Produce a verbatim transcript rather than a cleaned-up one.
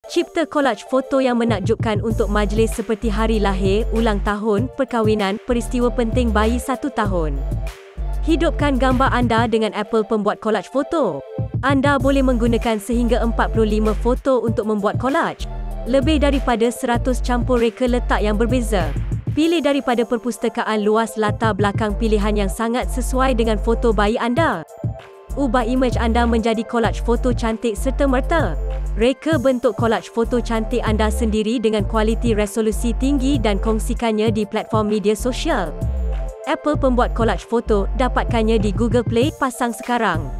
Cipta kolaj foto yang menakjubkan untuk majlis seperti hari lahir, ulang tahun, perkahwinan, peristiwa penting bayi satu tahun. Hidupkan gambar anda dengan Apple Pembuat Kolaj Foto. Anda boleh menggunakan sehingga empat puluh lima foto untuk membuat kolaj. Lebih daripada seratus campur reka letak yang berbeza. Pilih daripada perpustakaan luas latar belakang pilihan yang sangat sesuai dengan foto bayi anda. Ubah imej anda menjadi kolaj foto cantik serta-merta. Reka bentuk kolaj foto cantik anda sendiri dengan kualiti resolusi tinggi dan kongsikannya di platform media sosial. Apple Pembuat Kolaj Foto, dapatkannya di Google Play, pasang sekarang.